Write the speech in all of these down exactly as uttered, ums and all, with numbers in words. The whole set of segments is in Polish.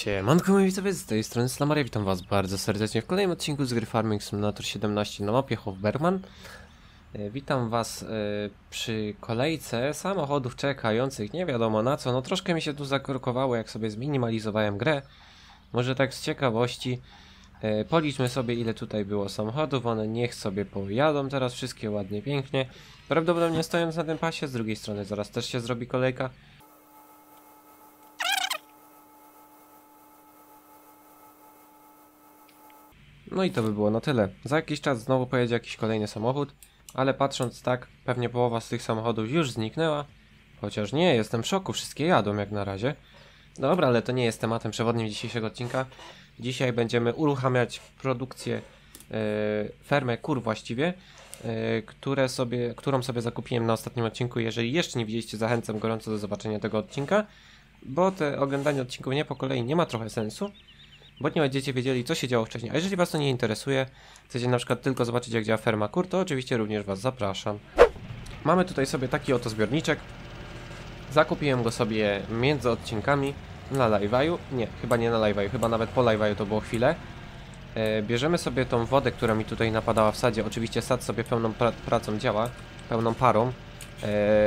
Siemanko moi widzowie, z tej strony Slamaria, witam was bardzo serdecznie w kolejnym odcinku z gry Farming Simulator siedemnaście na mapie Hofbergman. Witam was przy kolejce samochodów czekających nie wiadomo na co. No troszkę mi się tu zakorkowało, jak sobie zminimalizowałem grę. Może tak z ciekawości policzmy sobie, ile tutaj było samochodów. One niech sobie pojadą teraz wszystkie ładnie, pięknie. Prawdopodobnie stojąc na tym pasie, z drugiej strony zaraz też się zrobi kolejka. No i to by było na tyle. Za jakiś czas znowu pojedzie jakiś kolejny samochód, ale patrząc tak, pewnie połowa z tych samochodów już zniknęła. Chociaż nie, jestem w szoku, wszystkie jadą jak na razie. Dobra, ale to nie jest tematem przewodnim dzisiejszego odcinka. Dzisiaj będziemy uruchamiać produkcję, yy, fermę kur właściwie, yy, które sobie, którą sobie zakupiłem na ostatnim odcinku. Jeżeli jeszcze nie widzieliście, zachęcam gorąco do zobaczenia tego odcinka, bo te oglądanie odcinków nie po kolei nie ma trochę sensu, bo nie będziecie wiedzieli, co się działo wcześniej. A jeżeli was to nie interesuje, chcecie na przykład tylko zobaczyć, jak działa ferma kur, to oczywiście również was zapraszam. Mamy tutaj sobie taki oto zbiorniczek. Zakupiłem go sobie między odcinkami na live'aju. Nie, chyba nie na live'aju, chyba nawet po live'aju to było chwilę. E, bierzemy sobie tą wodę, która mi tutaj napadała w sadzie. Oczywiście sad sobie pełną pra pracą działa, pełną parą. E,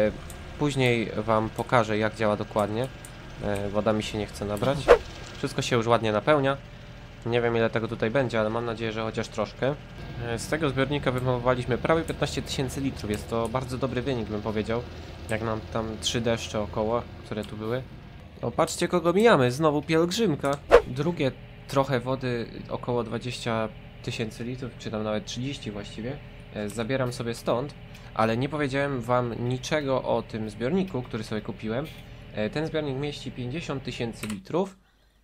później wam pokażę, jak działa dokładnie. E, woda mi się nie chce nabrać. Wszystko się już ładnie napełnia. Nie wiem, ile tego tutaj będzie, ale mam nadzieję, że chociaż troszkę. Z tego zbiornika wymowowaliśmy prawie piętnaście tysięcy litrów. Jest to bardzo dobry wynik, bym powiedział. Jak nam tam trzy deszcze około, które tu były. O, patrzcie, kogo mijamy. Znowu pielgrzymka. Drugie trochę wody, około dwadzieścia tysięcy litrów, czy tam nawet trzydzieści właściwie. Zabieram sobie stąd, ale nie powiedziałem wam niczego o tym zbiorniku, który sobie kupiłem. Ten zbiornik mieści pięćdziesiąt tysięcy litrów.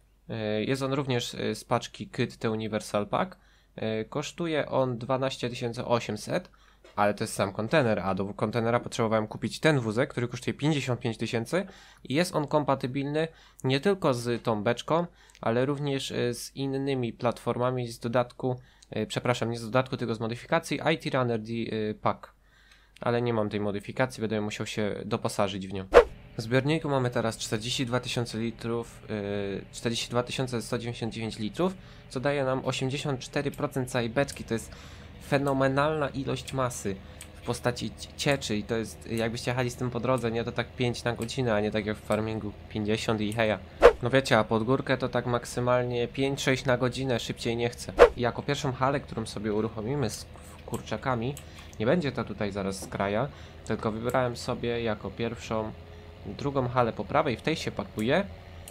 Jest on również z paczki Kit The Universal Pack. Kosztuje on dwanaście tysięcy osiemset, ale to jest sam kontener, a do kontenera potrzebowałem kupić ten wózek, który kosztuje pięćdziesiąt pięć tysięcy i jest on kompatybilny nie tylko z tą beczką, ale również z innymi platformami z dodatku, przepraszam, nie z dodatku, tylko z modyfikacji I T Runner D Pack. Ale nie mam tej modyfikacji, będę musiał się doposażyć w nią. W zbiorniku mamy teraz czterdzieści dwa tysiące litrów, yy, czterdzieści dwa tysiące sto dziewięćdziesiąt dziewięć litrów, co daje nam osiemdziesiąt cztery procent całej beczki. To jest fenomenalna ilość masy w postaci cieczy i to jest, jakbyście jechali z tym po drodze, nie, to tak pięć na godzinę, a nie tak jak w farmingu pięćdziesiąt i heja. No wiecie, a pod górkę to tak maksymalnie pięć sześć na godzinę, szybciej nie chcę. I jako pierwszą halę, którą sobie uruchomimy z kurczakami, nie będzie to tutaj zaraz z kraja, tylko wybrałem sobie jako pierwszą drugą halę po prawej, w tej się pakuje,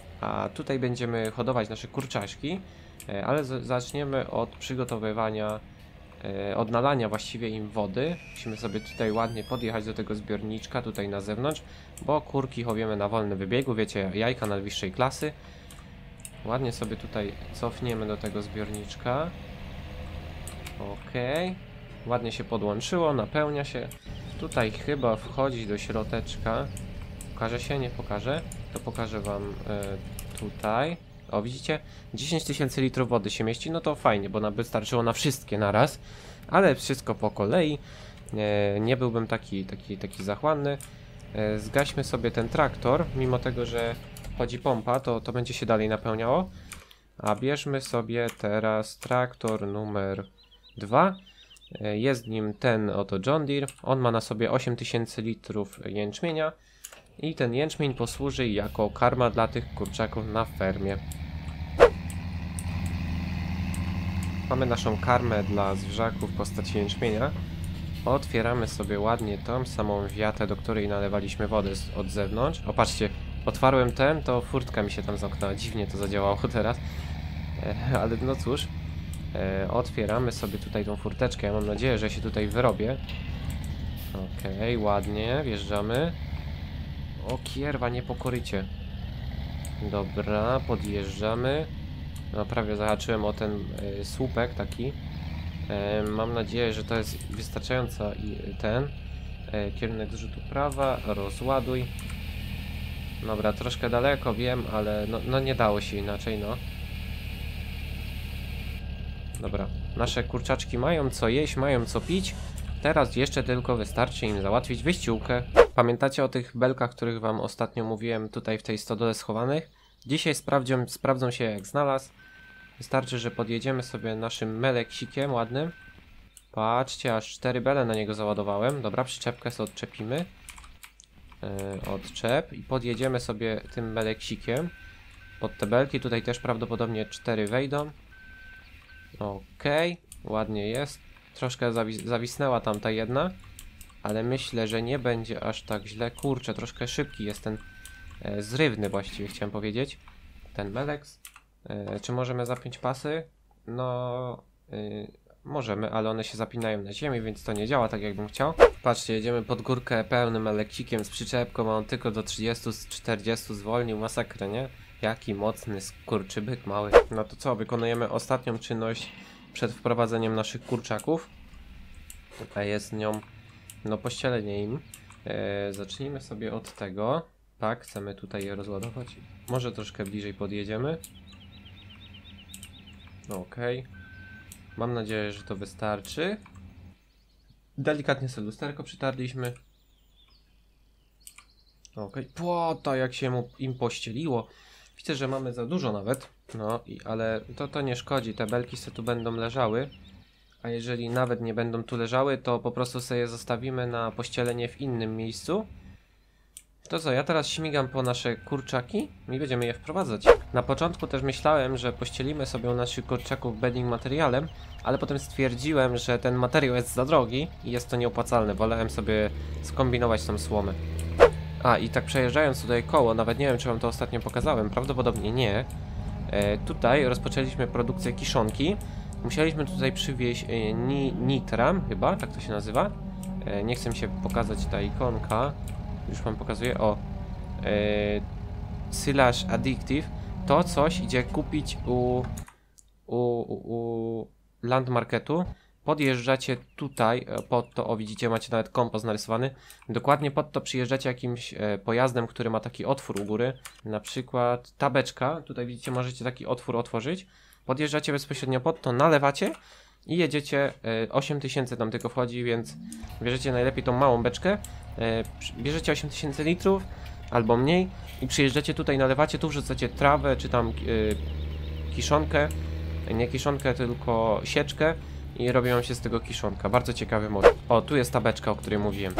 a tutaj będziemy hodować nasze kurczaczki, ale zaczniemy od przygotowywania, od nalania właściwie im wody. Musimy sobie tutaj ładnie podjechać do tego zbiorniczka, tutaj na zewnątrz, bo kurki chowiemy na wolnym wybiegu, wiecie, jajka najwyższej klasy. Ładnie sobie tutaj cofniemy do tego zbiorniczka. Ok, ładnie się podłączyło, napełnia się. Tutaj chyba wchodzi do środeczka. Pokaże się, nie pokażę, to pokażę wam y, tutaj. O, widzicie? dziesięć tysięcy litrów wody się mieści, no to fajnie, bo nam wystarczyło na wszystkie naraz, ale wszystko po kolei. Y, nie byłbym taki, taki, taki zachłanny. Y, zgaśmy sobie ten traktor, mimo tego, że chodzi pompa, to, to będzie się dalej napełniało. A bierzmy sobie teraz traktor numer dwa. Y, jest nim ten oto John Deere. On ma na sobie osiem tysięcy litrów jęczmienia. I ten jęczmień posłuży jako karma dla tych kurczaków na fermie. Mamy naszą karmę dla zwierzaków w postaci jęczmienia. Otwieramy sobie ładnie tą samą wiatę, do której nalewaliśmy wodę z, od zewnątrz. O, patrzcie, otwarłem ten, to furtka mi się tam zamknęła. Dziwnie to zadziałało teraz. E, ale no cóż. E, otwieramy sobie tutaj tą furteczkę. Ja mam nadzieję, że się tutaj wyrobię. Okej, okay, ładnie, wjeżdżamy. O kierwa, nie pokorycie. Dobra, podjeżdżamy. No, prawie zahaczyłem o ten y, słupek taki. E, mam nadzieję, że to jest wystarczająco i ten e, kierunek zrzutu prawa, rozładuj. Dobra, troszkę daleko, wiem, ale no, no nie dało się inaczej, no. Dobra, nasze kurczaczki mają co jeść, mają co pić. Teraz jeszcze tylko wystarczy im załatwić wyściółkę. Pamiętacie o tych belkach, których wam ostatnio mówiłem tutaj w tej stodole schowanych? Dzisiaj sprawdzą, sprawdzą się jak znalazł. Wystarczy, że podjedziemy sobie naszym meleksikiem ładnym. Patrzcie, aż cztery bele na niego załadowałem. Dobra, przyczepkę sobie odczepimy. Yy, odczep i podjedziemy sobie tym meleksikiem pod te belki. Tutaj też prawdopodobnie cztery wejdą. Okej, okay, ładnie jest. Troszkę zawis zawisnęła tam ta jedna, ale myślę, że nie będzie aż tak źle. Kurczę, troszkę szybki jest ten e, zrywny właściwie chciałem powiedzieć. Ten Melex. E, czy możemy zapiąć pasy? No, y, możemy, ale one się zapinają na ziemi, więc to nie działa tak jakbym chciał. Patrzcie, jedziemy pod górkę pełnym Meleksikiem z przyczepką, a on tylko do trzydziestu z czterdziestu zwolnił. Masakrę, nie? Jaki mocny skurczybyk mały. No to co, wykonujemy ostatnią czynność przed wprowadzeniem naszych kurczaków. Tutaj jest nią, no pościelenie im. Eee, zacznijmy sobie od tego. Tak, chcemy tutaj je rozładować. Może troszkę bliżej podjedziemy. Okej. Okay. Mam nadzieję, że to wystarczy. Delikatnie sobie lusterko przytarliśmy. Okej. Okay. Płota, jak się mu, im pościeliło. Widzę, że mamy za dużo nawet. No, i, ale to, to nie szkodzi. Te belki sobie tu będą leżały. A jeżeli nawet nie będą tu leżały, to po prostu sobie je zostawimy na pościelenie w innym miejscu. To co, ja teraz śmigam po nasze kurczaki i będziemy je wprowadzać. Na początku też myślałem, że pościelimy sobie u naszych kurczaków bedding materiałem, ale potem stwierdziłem, że ten materiał jest za drogi i jest to nieopłacalne. Wolałem sobie skombinować tą słomę. A i tak przejeżdżając tutaj koło, nawet nie wiem, czy wam to ostatnio pokazałem, prawdopodobnie nie. E, tutaj rozpoczęliśmy produkcję kiszonki. Musieliśmy tutaj przywieźć e, ni nitram, chyba, tak to się nazywa. E, nie chcę mi się pokazać ta ikonka. Już wam pokazuję. O. E, Silage Addictive. To coś idzie kupić u, u, u, u Landmarketu. Podjeżdżacie tutaj, pod to, o widzicie, macie nawet kompost narysowany. Dokładnie pod to przyjeżdżacie jakimś e, pojazdem, który ma taki otwór u góry. Na przykład tabeczka. Tutaj widzicie, możecie taki otwór otworzyć. Podjeżdżacie bezpośrednio pod to, nalewacie i jedziecie. E, osiem tysięcy tam tylko wchodzi, więc bierzecie najlepiej tą małą beczkę. E, bierzecie osiem tysięcy litrów albo mniej i przyjeżdżacie tutaj, nalewacie, tu wrzucacie trawę czy tam e, kiszonkę. Nie kiszonkę, tylko sieczkę. I robią się z tego kiszonka. Bardzo ciekawy mod. O, tu jest tabeczka, o której mówiłem.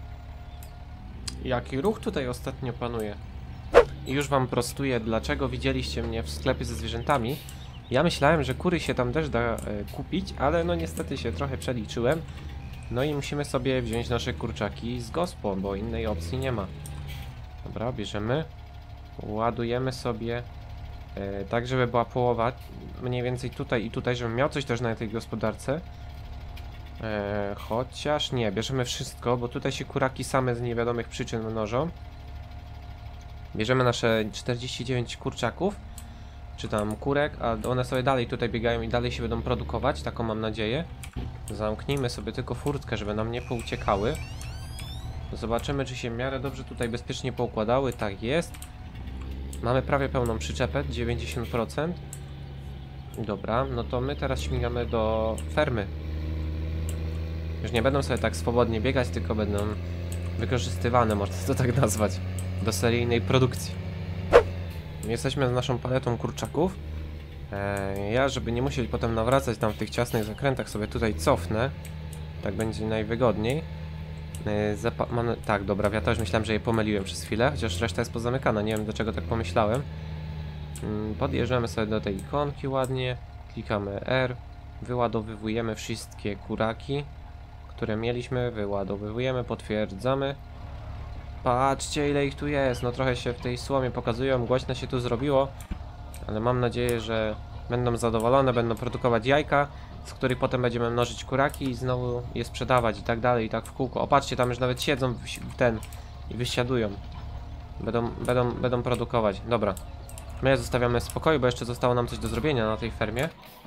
Jaki ruch tutaj ostatnio panuje. I już wam prostuję, dlaczego widzieliście mnie w sklepie ze zwierzętami. Ja myślałem, że kury się tam też da e, kupić, ale no niestety się trochę przeliczyłem. No i musimy sobie wziąć nasze kurczaki z gospą, bo innej opcji nie ma. Dobra, bierzemy. Ładujemy sobie e, tak, żeby była połowa. Mniej więcej tutaj i tutaj, żebym miał coś też na tej gospodarce. E, chociaż nie, bierzemy wszystko, bo tutaj się kuraki same z niewiadomych przyczyn mnożą. Bierzemy nasze czterdzieści dziewięć kurczaków, czy tam kurek, a one sobie dalej tutaj biegają i dalej się będą produkować, taką mam nadzieję. Zamknijmy sobie tylko furtkę, żeby nam nie pouciekały. Zobaczymy, czy się w miarę dobrze tutaj bezpiecznie poukładały. Tak jest. Mamy prawie pełną przyczepę, dziewięćdziesiąt procent. Dobra, no to my teraz śmigamy do fermy. Już nie będą sobie tak swobodnie biegać, tylko będą wykorzystywane, można to tak nazwać, do seryjnej produkcji. Jesteśmy z naszą paletą kurczaków. Eee, ja, żeby nie musieć potem nawracać tam w tych ciasnych zakrętach, sobie tutaj cofnę. Tak będzie najwygodniej. Eee, mam... Tak, dobra, ja też myślałem, że je pomyliłem przez chwilę, chociaż reszta jest pozamykana, nie wiem dlaczego tak pomyślałem. Eee, podjeżdżamy sobie do tej ikonki ładnie, klikamy R, wyładowywujemy wszystkie kuraki, które mieliśmy, wyładowujemy, potwierdzamy. Patrzcie, ile ich tu jest, no trochę się w tej słomie pokazują, głośno się tu zrobiło, ale mam nadzieję, że będą zadowolone, będą produkować jajka, z których potem będziemy mnożyć kuraki i znowu je sprzedawać i tak dalej, i tak w kółko. O, patrzcie, tam już nawet siedzą w ten i wysiadują. Będą, będą, będą produkować. Dobra. My je zostawiamy w spokoju, bo jeszcze zostało nam coś do zrobienia na tej fermie.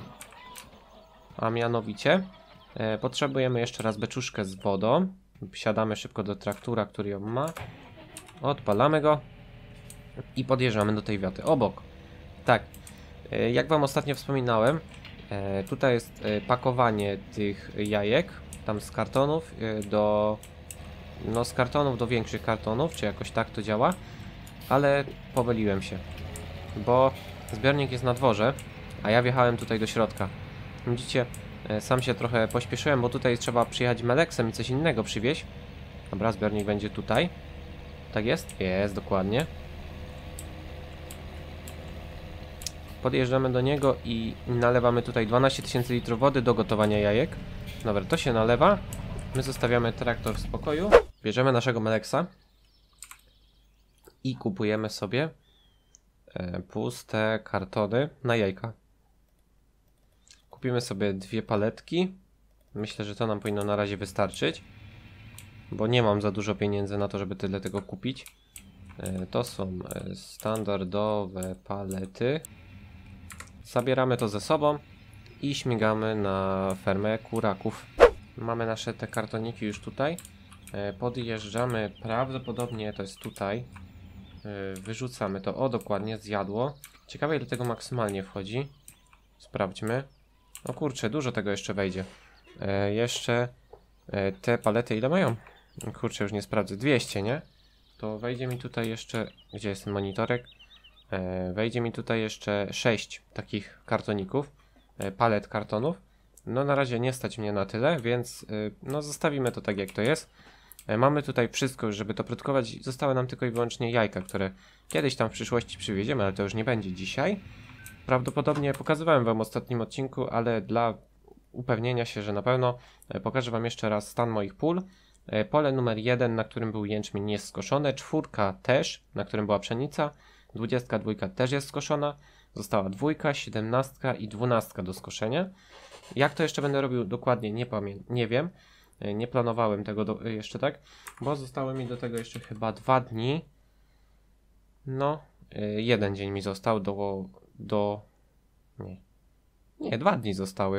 A mianowicie e, potrzebujemy jeszcze raz beczuszkę z wodą. Wsiadamy szybko do traktora, który ją ma. Odpalamy go i podjeżdżamy do tej wioty obok. Tak, e, jak wam ostatnio wspominałem, e, tutaj jest e, pakowanie tych jajek, tam z kartonów e, do... No z kartonów do większych kartonów, czy jakoś tak to działa. Ale pomyliłem się. bo zbiornik jest na dworze, a ja wjechałem tutaj do środka. Widzicie, e, sam się trochę pośpieszyłem, bo tutaj trzeba przyjechać Meleksem i coś innego przywieźć. Dobra, zbiornik będzie tutaj. Tak jest? Jest, dokładnie. Podjeżdżamy do niego i nalewamy tutaj dwanaście tysięcy litrów wody do gotowania jajek. Dobra, to się nalewa. My zostawiamy traktor w spokoju. Bierzemy naszego Meleksa i kupujemy sobie e, puste kartony na jajka. Kupimy sobie dwie paletki. Myślę, że to nam powinno na razie wystarczyć, bo nie mam za dużo pieniędzy na to, żeby tyle tego kupić. E, to są e, standardowe palety. Zabieramy to ze sobą i śmigamy na fermę kuraków. Mamy nasze te kartoniki już tutaj. E, podjeżdżamy, prawdopodobnie to jest tutaj. E, wyrzucamy to, o dokładnie, zjadło. Ciekawe ile tego maksymalnie wchodzi. Sprawdźmy. O kurczę, dużo tego jeszcze wejdzie. E, jeszcze e, te palety ile mają? Kurczę, już nie sprawdzę. dwieście, nie? To wejdzie mi tutaj jeszcze... Gdzie jest ten monitorek? E, wejdzie mi tutaj jeszcze sześć takich kartoników. E, palet kartonów. No na razie nie stać mnie na tyle, więc e, no zostawimy to tak jak to jest. E, mamy tutaj wszystko już, żeby to produkować. Zostały nam tylko i wyłącznie jajka, które kiedyś tam w przyszłości przywieziemy, ale to już nie będzie dzisiaj. Prawdopodobnie pokazywałem wam w ostatnim odcinku, ale dla upewnienia się, że na pewno e, pokażę wam jeszcze raz stan moich pól. E, pole numer jeden, na którym był jęczmień, jest skoszone. Czwórka też, na którym była pszenica. Dwudziestka dwójka też jest skoszona. Została dwójka, siedemnastka i dwunastka do skoszenia. Jak to jeszcze będę robił dokładnie, nie pamiętam, nie wiem. E, nie planowałem tego do, jeszcze tak, bo zostały mi do tego jeszcze chyba dwa dni. No, e, jeden dzień mi został do... do... Nie. Nie, dwa dni zostały.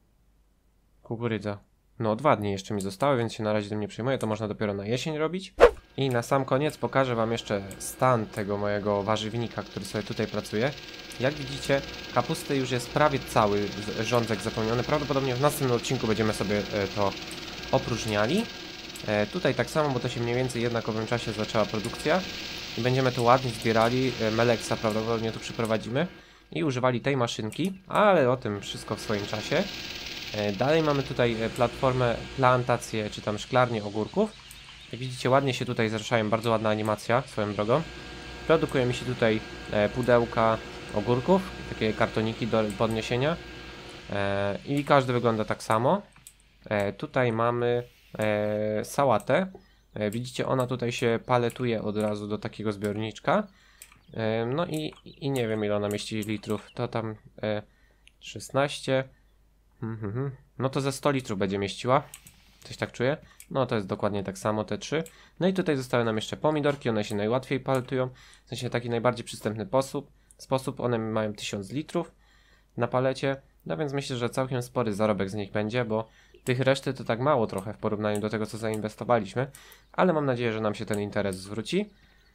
Kukurydza. No, dwa dni jeszcze mi zostały, więc się na razie tym nie przejmuję. To można dopiero na jesień robić. I na sam koniec pokażę wam jeszcze stan tego mojego warzywnika, który sobie tutaj pracuje. Jak widzicie, kapusty już jest prawie cały rządzek zapełniony. Prawdopodobnie w następnym odcinku będziemy sobie to opróżniali. E, tutaj tak samo, bo to się mniej więcej w jednakowym czasie zaczęła produkcja. I będziemy to ładnie zbierali. E, Meleksa prawdopodobnie tu przyprowadzimy. I używali tej maszynki, ale o tym wszystko w swoim czasie. E, dalej mamy tutaj platformę, plantację, czy tam szklarnię ogórków. Jak widzicie, ładnie się tutaj zruszają, bardzo ładna animacja swoją drogą. Produkuje mi się tutaj e, pudełka ogórków, takie kartoniki do podniesienia. E, I każdy wygląda tak samo. E, tutaj mamy e, sałatę. E, widzicie, ona tutaj się paletuje od razu do takiego zbiorniczka. E, no i, i nie wiem ile ona mieści litrów. To tam e, szesnaście. Hmm, hmm. No to ze sto litrów będzie mieściła. Coś tak czuję. No to jest dokładnie tak samo, te trzy. No i tutaj zostały nam jeszcze pomidorki, one się najłatwiej paletują. W sensie taki najbardziej przystępny sposób. sposób. One mają tysiąc litrów na palecie. No więc myślę, że całkiem spory zarobek z nich będzie, bo tych reszty to tak mało trochę w porównaniu do tego, co zainwestowaliśmy. Ale mam nadzieję, że nam się ten interes zwróci.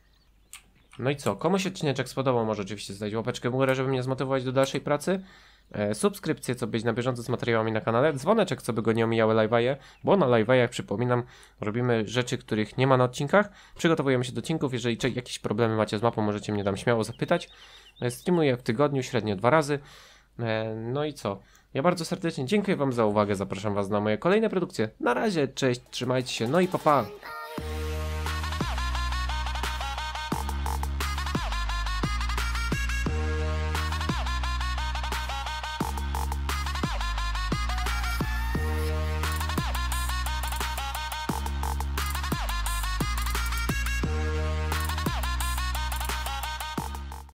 No i co? Komu się odcineczek spodobał, może oczywiście zdać łapeczkę w górę, żeby mnie zmotywować do dalszej pracy. E, subskrypcję, co być na bieżąco z materiałami na kanale. Dzwoneczek, co by go nie omijały live'aje, bo na live'ajach, przypominam, robimy rzeczy, których nie ma na odcinkach. Przygotowujemy się do odcinków. Jeżeli jakieś problemy macie z mapą, możecie mnie tam śmiało zapytać. E, streamuję w tygodniu średnio dwa razy. E, no i co? Ja bardzo serdecznie dziękuję wam za uwagę. Zapraszam was na moje kolejne produkcje. Na razie, cześć, trzymajcie się, no i pa pa!